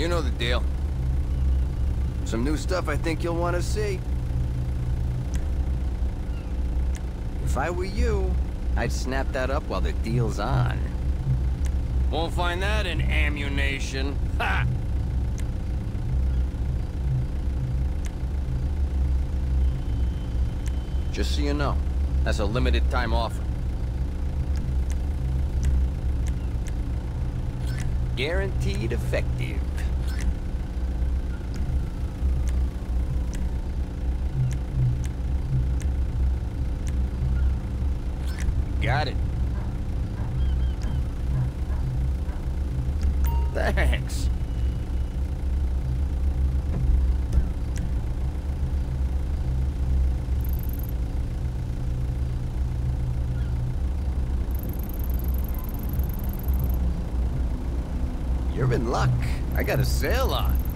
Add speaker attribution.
Speaker 1: You know the deal. Some new stuff I think you'll want to see. If I were you, I'd snap that up while the deal's on. Won't find that in ammunition. Ha! Just so you know, that's a limited time offer. Guaranteed effective. Got it. Thanks. You're in luck. I got a sale on.